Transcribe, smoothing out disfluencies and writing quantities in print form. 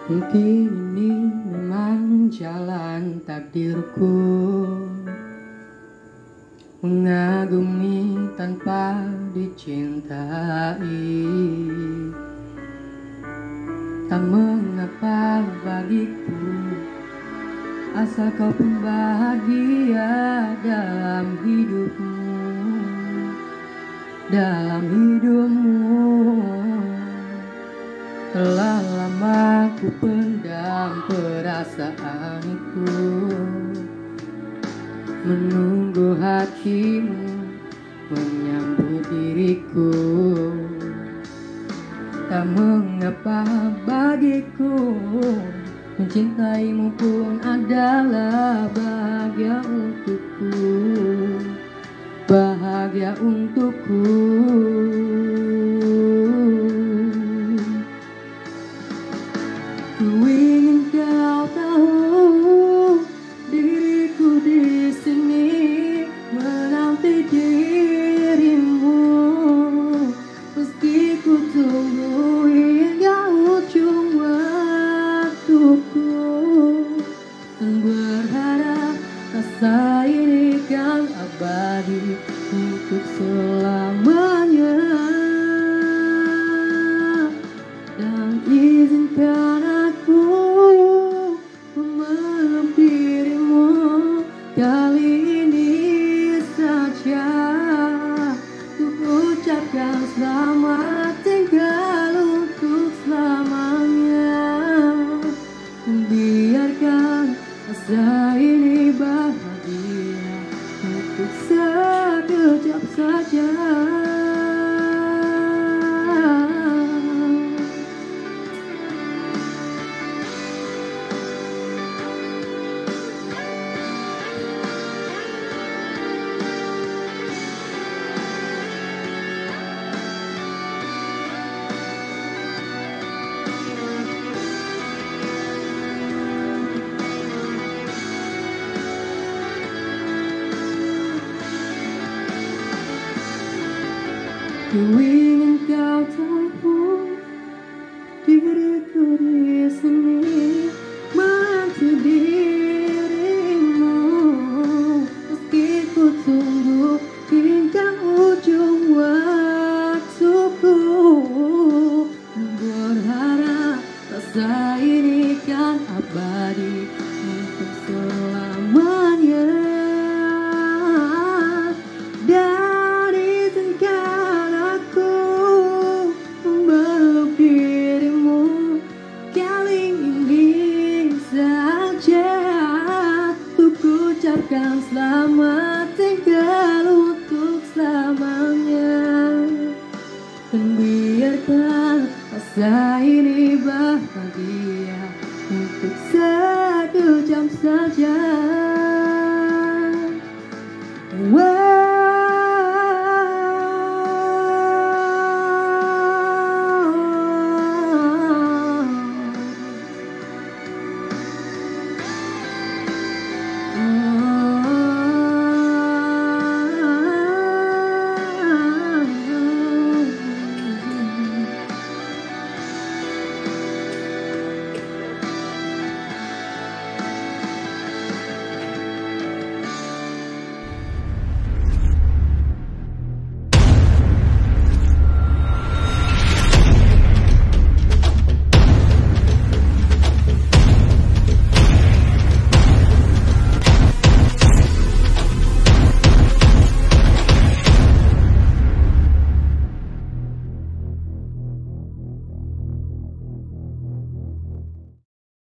Mungkin ini memang jalan takdirku, mengagumi tanpa dicintai. Tak mengapa bagiku, asal kau pun bahagia dalam hidupmu, dalam hidupmu. Telah lama ku pendam perasaanku, menunggu hatimu menyambut diriku. Tak mengapa bagiku, mencintaimu pun adalah bahagia untukku, bahagia untukku. Ku ingin kau tahu, diriku di sini menanti dirimu, meski ku tunggu hingga ujung waktuku, dan berharap rasa ini kan abadi untuk selamanya. Dan izinkan aku memeluk dirimu kali ini saja, untuk ucapkan selamat tinggal untuk selamanya. Biarkan rasa ini bahagia untuk sekejap saja. Ku ingin kau tahu,